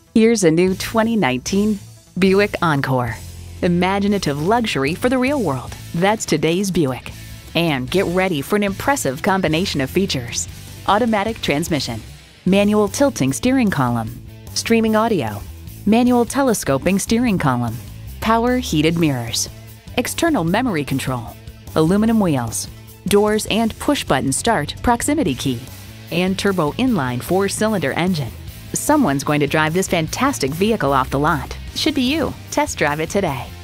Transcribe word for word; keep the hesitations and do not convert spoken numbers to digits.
Here's a new twenty nineteen Buick Encore. Imaginative luxury for the real world. That's today's Buick. And get ready for an impressive combination of features. Automatic transmission, manual tilting steering column, streaming audio, manual telescoping steering column, power heated mirrors, external memory control, aluminum wheels, doors and push-button start proximity key, and turbo inline four-cylinder engine. Someone's going to drive this fantastic vehicle off the lot. Should be you. Test drive it today.